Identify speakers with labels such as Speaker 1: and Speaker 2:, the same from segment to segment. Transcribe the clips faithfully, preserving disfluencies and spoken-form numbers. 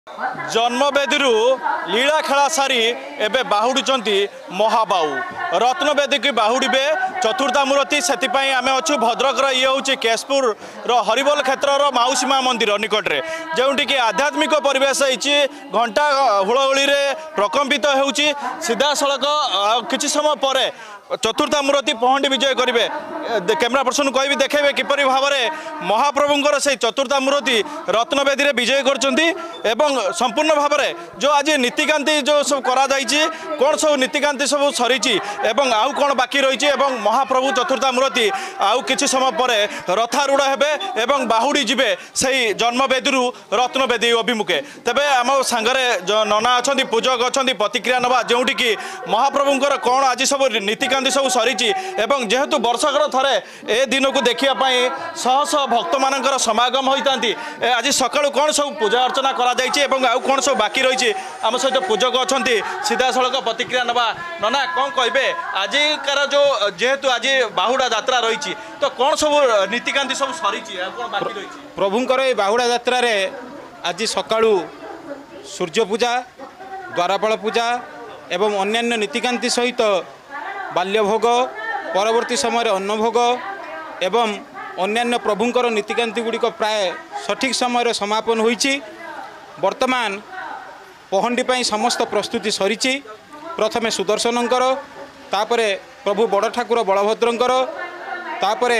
Speaker 1: जन्मवेदी लीला खेला सारी एबे बाहुड़ी महाबाहु रत्नवेदी की बाहुड़े चतुर्था मूर्ति से आम अच्छु भद्रक ये हूँ केशपुर हरिबोल क्षेत्र मौसीमा मंदिर निकट में जो कि आध्यात्मिक परिवेश घंटा हुलहुली प्रकम्पित हो सीधा सड़क कि समय पर चतुर्था मूर्ति पहंडी विजय करेंगे। कैमरा पर्सन कह देखेबे किपरि भाव में महाप्रभुंर से चतुर्था मूर्ति रत्नवेदी विजय कर संपूर्ण भाव में जो आज नीतिकांति जो सब करा कौन सब नीतिकांति सब सरी आउ कौन बाकी रही महाप्रभु चतुर्था मूर्ति आउ कि समय पर रथारूढ़ हेबे एवं बाहुड़ी जीवे से जन्मवेदी रत्नवेदी अभिमुखे तेबे आम सांगरे नना अच्छा पूजक अच्छा प्रतिक्रिया नवा जो कि महाप्रभुंर कौन आज सब नीतिकांति सब सरी जेहेतु वर्षकर थरे ए दिन को देखापी शह शह भक्त मान समागम होता आज सका कौन सब पूजा अर्चना करा कौन सब बाकी रही आम सहित पूजक अच्छा सीधा सड़क प्रतिक्रिया नवा नना कौन कहे आजिकार जो जेहेतु आज बाहुड़ा यात्रा रही तो कौन सब नीतिकांति सब सरी बाकी रही
Speaker 2: प्रभुंर ये बाहुड़ा यात्रा आज सका सूर्य पूजा द्वारपाल पूजा एवं अन्यान्य नीतिकांति सहित बाल्यभोग परवर्ती समय अन्नभोग एवं अन्यान्य प्रभुंर नीतिकांति गुड़िक प्राय सठिक समय समापन होईची। वर्तमान पहंडी समस्त प्रस्तुति सरी प्रथमे सुदर्शनकर तापरे प्रभु बड़ ठाकुर बलभद्रंकर तापरे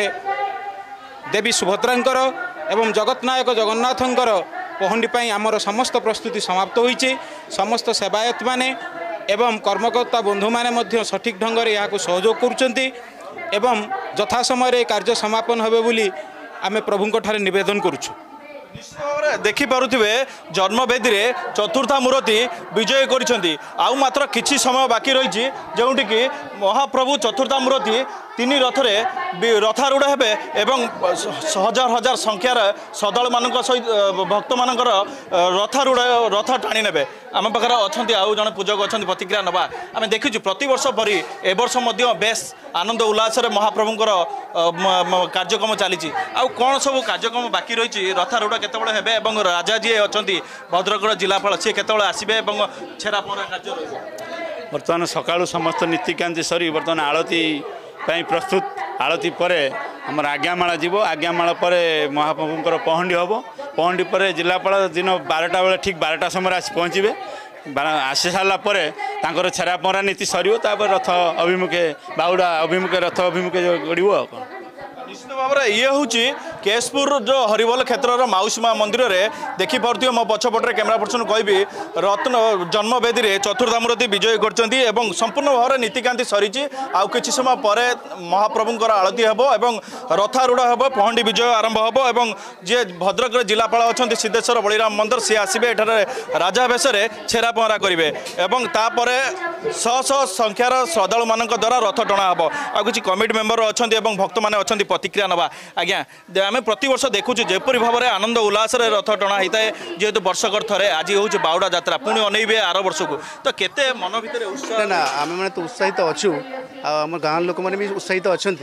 Speaker 2: देवी सुभद्रांकर एवं जगतनायक जगन्नाथंकर पहंडी आमर समस्त प्रस्तुति समाप्त होईची। समस्त सेवायत माने एवं कर्मकर्ता बंधु माने सठिक ढंग से यहाँ सहयोग करुँच एवं यथा समय कार्य समापन होबे बोली आमे प्रभुंक ठारे निवेदन करुछु।
Speaker 1: निश्चित भाव देखि पारुथिबे जन्मवेदी चतुर्था मूर्ति विजय करिसेंती आउ मात्र किछि समय बाकी रही जो कि महाप्रभु चतुर्था मूर्ति तीन रथरे रथारूढ़ हेबे एवं हजार हजार संख्यार श्रद्धालु मान सहित भक्त मान रथारूढ़ रथ टाणी ने आम पाखे अच्छा आउ जड़े पूजक अच्छा प्रतिक्रिया नवा आम देखीचु प्रत वर्ष परी ए वर्ष बेस आनंद उल्लास महाप्रभुंर कार्यक्रम चली आउ कौन सब कार्यक्रम बाकी रही रथारूढ़ केतबेले हेबे एवं राजा जी अच्छा भद्रक जिलापाल सी केतबेले आसबे छेरा पहरा कार्य रही
Speaker 3: बर्तमान सकाळु समस्त नीतिकांति सरी बर्तमान आलती प्रस्तुत आलती पर आमर आज्ञामाला जीव आज्ञामाला पर महाप्रभुंर पहंडी हम पहंडी पर जिलापाल दिन बारटा बेले ठीक बारटा समय आसी पहुँचे आसी सारापर छेरा पहरा नीति सर रथ अभिमुखे बाहुड़ा अभिमुखे रथ अभिमुखे गड़ो
Speaker 1: निश्चित भाव में ये हूँ केशपुर जो हरिबोल क्षेत्र मौसीमा मंदिर में देखिपे मो पछपटे कैमेरा पर्सन कहि रत्न जन्मवेदी चतुर्था मूर्ति विजय कर संपूर्ण भाव में नीतिकांति सरी आउ कि समय पर महाप्रभुंर आलती हम और रथारूढ़ हम पहंडी विजय आरंभ हम जी भद्रक जिलापाल अच्छा सिद्धेश्वर बलिराम मंदिर सी आसबे राजा बेश छेरा पहरा करेंगे और शह शह संख्यार श्रद्धालु मान द्वारा रथ टणा हम आ कि कमिटी मेम्बर अच्छा भक्त मैंने अच्छा प्रतिक्रिया नवा आज्ञा आम प्रत वर्ष देखु जेपरी भाव में आनंद उल्लास रथ टणा होता है जेहेतु वर्षकर थे आज हूँ बाहुड़ा यात्रा पुणी अनेबे आर वर्ष को तो केते मन भर उत्साह
Speaker 4: ना आम मैंने तो उत्साहित अच्छु आम गाँव लोक मैंने भी उत्साहित अच्छा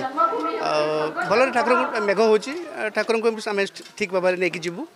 Speaker 4: भल ठाकुर मेघ हो ठाकुर को आम ठीक भाव में नहीं जीवु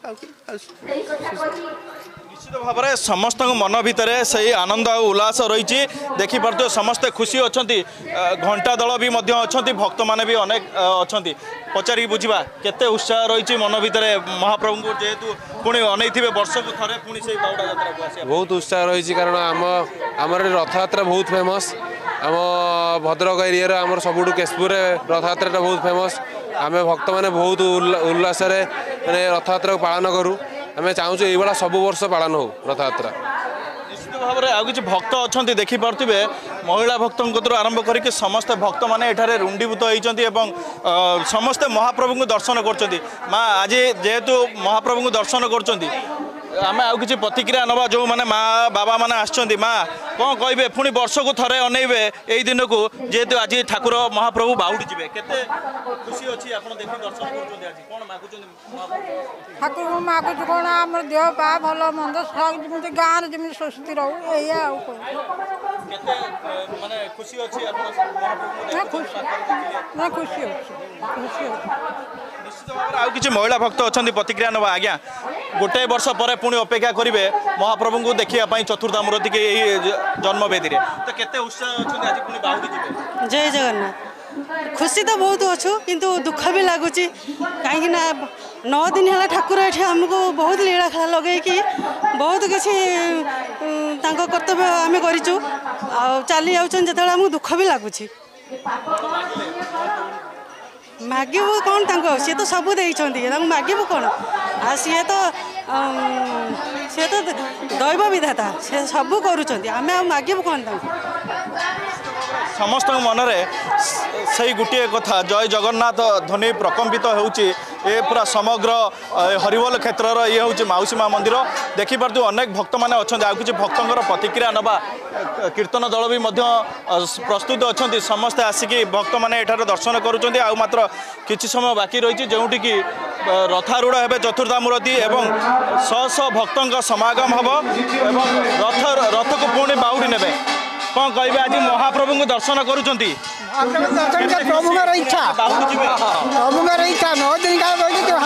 Speaker 1: निश्चित भाव में समस्त मन भितर से आनंद उल्लास रही देखिपे समस्ते खुशी अच्छा घंटा दल भी अच्छा भक्त मैंने भी अनेक अच्छा पचारि बुझा केते उत्साह रही मन भितर महाप्रभु को जेहेतु पुणी अनैथिबे वर्ष को थरे पुणी से बाहुड़ा यात्रा को आसे
Speaker 5: बहुत उत्साह रही कारण आम आमर रथ यात्रा बहुत फेमस आम भद्रक एरिया आमर सबुठ केशपुर रथ यात्रा बहुत फेमस आम भक्त मैंने बहुत उल्लास मैंने रथ यात्रा को पालन करूँ आम चाहूँ ये सब वर्ष पालन हो रथ यात्रा
Speaker 1: निश्चित भाव में आउ कि भक्त अच्छा देखिपे महिला भक्तों आरंभ करके समस्त भक्त मैंने एठारे रुंडीभूत होती समस्ते महाप्रभु को दर्शन कर माँ आज जेहेतु महाप्रभु को दर्शन कर आम आउ कि प्रतिक्रिया नवा जो मैंने माँ बाबा मैंने आसछंती माँ कौन कहे पुणी वर्ष को थरे अनेबे यही दिन को जेहेतु आज ठाकुर महाप्रभु बाहुड़ी जीवे केते खुशी अच्छी आप देखि दर्शन कर आज कौन मागुचंती
Speaker 6: ठाकुर मागुच कौन आम देह पा भल मंद जमी गाँव जमी स्वस्थ रहू या
Speaker 1: माने खुशी अच्छी आप
Speaker 6: खुशी खुशी खुशी
Speaker 1: किसी महिला भक्त अच्छा प्रतिक्रिया ना आज्ञा गोटे वर्ष पर पुणी अपेक्षा करेंगे महाप्रभु को देखा चतुर्धा मूर्ति के जन्मवेदी तो केते उत्साह अच्छा आज पुणी बाहुड़ी जी
Speaker 7: जय जगन्नाथ खुशी तो बहुत अच्छु किंतु दुख भी लगुच कहीं नौ दिन है ठाकुर ये आमको बहुत लीला खेला लगे कि बहुत किसी कर्तव्य आम करूँ चली जाऊँ आमको दुख भी लगुच मागबू कौन सी तो सब मागबू कौन आ सी तो सी तो दैव विधाता से सब करें मागबू कौन
Speaker 1: समस्त मनरे से गोटे कथा जय जगन्नाथ ध्वनि प्रकम्पित होउची ए पूरा समग्र हरिबोल क्षेत्र ये हूँ माउसी माँ मंदिर देखिपार अनेक भक्त मैंने अच्छा आ कि भक्तर प्रतिक्रिया नवा कीर्तन दल भी प्रस्तुत अच्छा समस्ते आसिकी भक्त मैंने एठार दर्शन करुँच आ मात्र किछि समय बाकी रही जोटि कि रथारूढ़ हे चतुर्धा मूर्ति एवं शह शह भक्तों समागम हम एवं रथ रथ को पुणी बाहुड़ी ने कौन कहे आज महाप्रभु को दर्शन करुँच
Speaker 8: प्रभु इच्छा प्रभु इच्छा नौ दिन का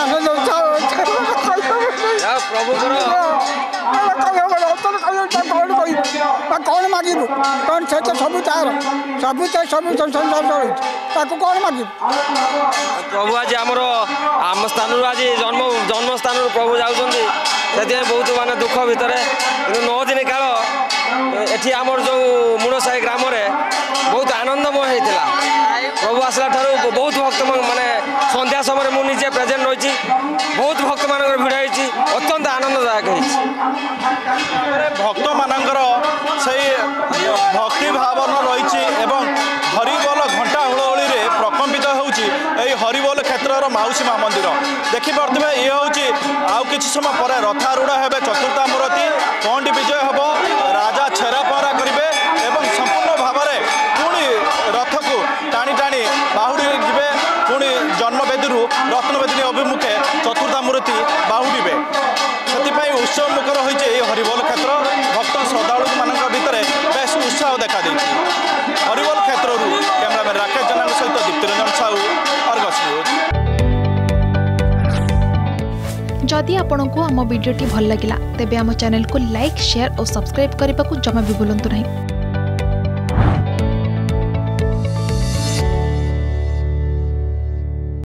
Speaker 8: कौन मागिबू कौन से तो सब तार सब सब कौन मागिबू
Speaker 9: प्रभु आज आमर आम स्थान आज जन्म जन्म स्थान प्रभु जाऊँगी बहुत माने दुख भितर नौ दिन काल एठी आमर जो मुणसाई ग्राम बहुत आनंदमय होता प्रभु आसला ठारू बहुत भक्त माने संध्या समय मुझे निजे प्रेजेंट रही बहुत भक्त मान भिड़ होती अत्यंत आनंददायक
Speaker 1: भक्त मानकर से भक्ति भावना रही हरिबोल घंटा हुलहुली प्रकम्पित होउची हरिबोल क्षेत्र माउसी माँ मंदिर देखिपे ये हूँ आउ कि समय पर रथारूढ़ हे चतुर्था मूर्ति पंडी विजय हम राजा छेरा पहरा करेंगे एवं संपूर्ण भाव में पुणी रथ को टाणी टाणी बाहुड़ी जी पुणी जन्मवेदी रत्नवेदी अभिमुखे चतुर्था मूर्ति बाहुड़े से उत्सव मुखर होती हरिबोल क्षेत्र भक्त श्रद्धालु मान भितर बेस उत्साह देखा हरिबोल क्षेत्र कैमरामैन राकेश जेना सहित दीप्तिरंजन साहू अर्गस न्यूज।
Speaker 10: जदि आपंक आम भिडी भल लगा तेब आम चैनल को लाइक शेयर और सब्सक्राइब करने को जमा भी भूलु नहीं।